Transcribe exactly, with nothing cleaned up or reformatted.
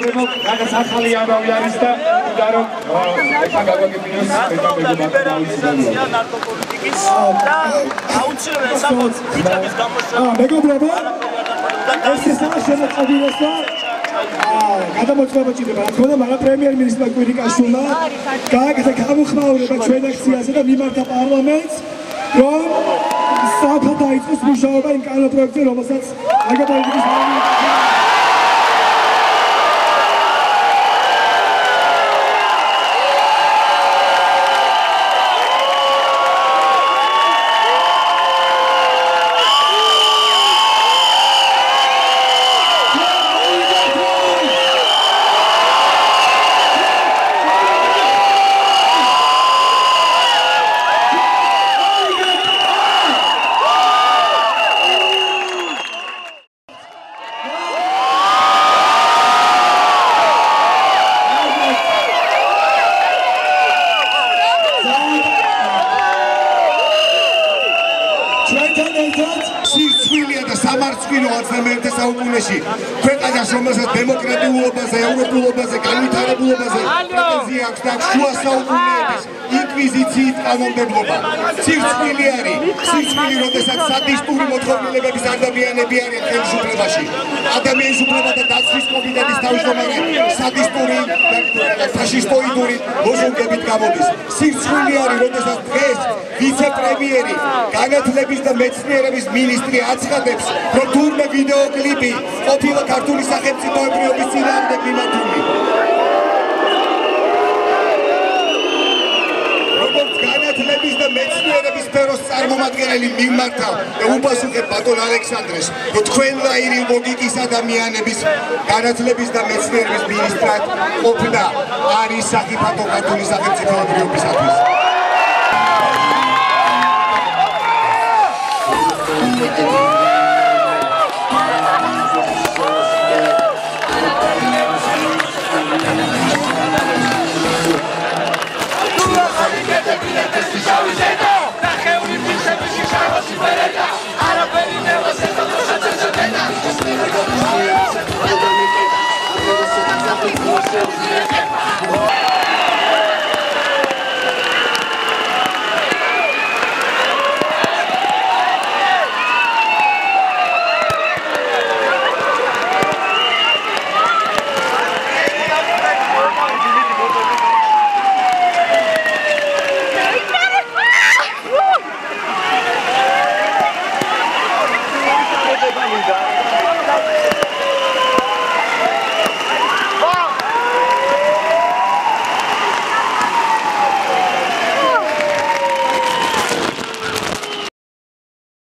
მეგობრებო, რაღაც ახალი ამბავი არის და უნდა რომ ეხლა გაგვაგებინოს ლიბერალიზაცია ნარკოპოლიტიკის და აუცილებლად საბოლოო ფიჭების გამოშვება. მეგობრებო, ეს ისაა შემოწყობილოს და გადამოწყობა ჭირდება, რა თქმა უნდა, მაგრამ პრემიერ-მინისტრმა კვირიკაშვილმა გააკეთა გამოხმაურება ჩვენ აქციაზე და მიმართა პარლამენტს, რომ სწრაფად დაიწყოს მუშაობა იმ კანონპროექტზე, რომელსაც ნარკოპოლიტიკის ოცდამეერთე საუკუნეში ქვეყანას, რომელსაც დემოკრატიულობაზე, ევროპულობაზე, განვითარებულობაზე პრეტენზია აქვს და შუა საუკუნეების ინკვიზიციით კანონმდებლობა. სირცხვილი არის, სირცხვილი, როდესაც სადისტური მოთხოვნილებების ადამიანები არიან ხელისუფლებაში. ადამიანის უფლებათა დაცვის კომიტეტის თავმჯდომარე სადისტური და ფაშისტოიდური ლოზუნგებით გამოდის. სირცხვილი არის, როდესაც დღეს ვიცე-პრემიერი, განათლების და მეცნიერების მინისტრი აცხადებს, რომ თურმე ვიდეოკლიპი ყოფილა ქართული სახელმწიფოებრიობის წინააღმდეგ მიმართული. როგორც განათლების და მეცნიერების სფეროს წარმომადგენელი მიმართა და უპასუხებ ბატონ ალექსანდრეს, რომ თქვენ ლაირი ლოგიკის ადამიანების განათლების და მეცნიერების მინისტრად ყოფნა არის საფათო ქართული სახელმწიფოებრიობისათვის. Thank you.